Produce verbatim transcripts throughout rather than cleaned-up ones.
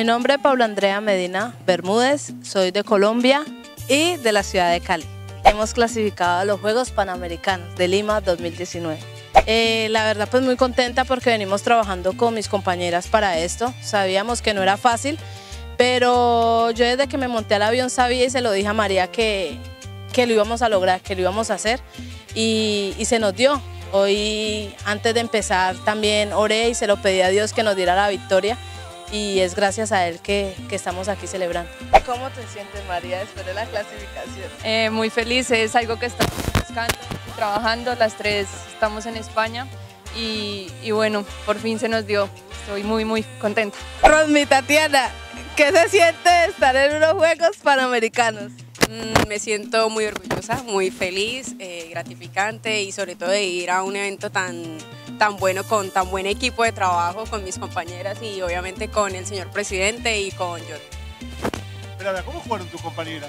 Mi nombre es Paula Andrea Medina Bermúdez, soy de Colombia y de la ciudad de Cali. Hemos clasificado a los Juegos Panamericanos de Lima dos mil diecinueve. Eh, la verdad pues muy contenta porque venimos trabajando con mis compañeras para esto. Sabíamos que no era fácil, pero yo desde que me monté al avión sabía y se lo dije a María que, que lo íbamos a lograr, que lo íbamos a hacer y, y se nos dio. Hoy antes de empezar también oré y se lo pedí a Dios que nos diera la victoria y es gracias a Él que, que estamos aquí celebrando. ¿Cómo te sientes, María, después de la clasificación? Eh, muy feliz, es algo que estamos buscando y trabajando, las tres estamos en España y, y bueno, por fin se nos dio, estoy muy muy contenta. Rosmi, Tatiana, ¿qué se siente estar en unos Juegos Panamericanos? Mm, me siento muy orgullosa, muy feliz, eh, gratificante y sobre todo de ir a un evento tan, tan bueno, con tan buen equipo de trabajo, con mis compañeras y obviamente con el señor presidente y con John. Pero, ¿cómo jugaron tus compañeras?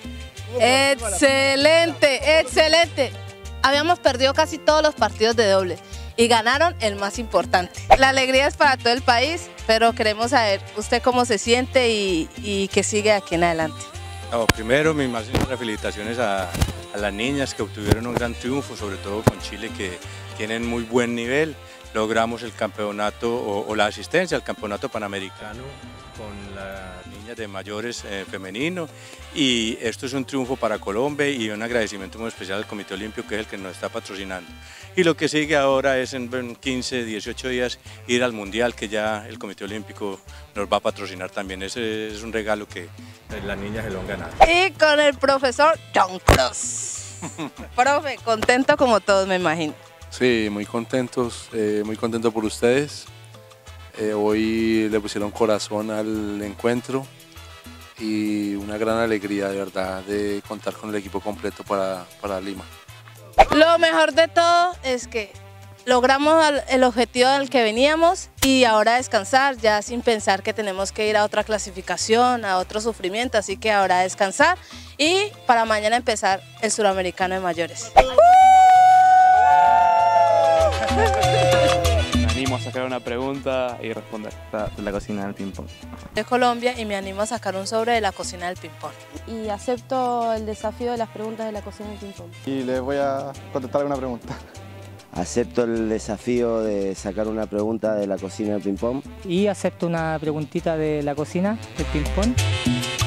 Excelente, excelente. Habíamos perdido casi todos los partidos de doble y ganaron el más importante. La alegría es para todo el país, pero queremos saber usted cómo se siente y, y qué sigue aquí en adelante. No, primero, mis más sinceras felicitaciones a, a las niñas que obtuvieron un gran triunfo, sobre todo con Chile, que tienen muy buen nivel. Logramos el campeonato o, o la asistencia al campeonato panamericano con las niñas de mayores eh, femenino, y esto es un triunfo para Colombia y un agradecimiento muy especial al Comité Olímpico, que es el que nos está patrocinando. Y lo que sigue ahora es en quince, dieciocho días ir al Mundial, que ya el Comité Olímpico nos va a patrocinar también. Ese es un regalo que las niñas se lo han ganado. Y con el profesor John Cruz. Profe, contento como todos, me imagino. Sí, muy contentos, eh, muy contento por ustedes. Eh, hoy le pusieron corazón al encuentro y una gran alegría de verdad de contar con el equipo completo para, para Lima. Lo mejor de todo es que logramos el objetivo al que veníamos y ahora descansar, ya sin pensar que tenemos que ir a otra clasificación, a otro sufrimiento, así que ahora descansar y para mañana empezar el Suramericano de Mayores. Me animo a sacar una pregunta y responder. De la cocina del ping-pong. De Colombia y me animo a sacar un sobre de la cocina del ping-pong. Y acepto el desafío de las preguntas de la cocina del ping-pong. Y les voy a contestar alguna pregunta. Acepto el desafío de sacar una pregunta de la cocina del ping-pong. Y acepto una preguntita de la cocina del ping-pong.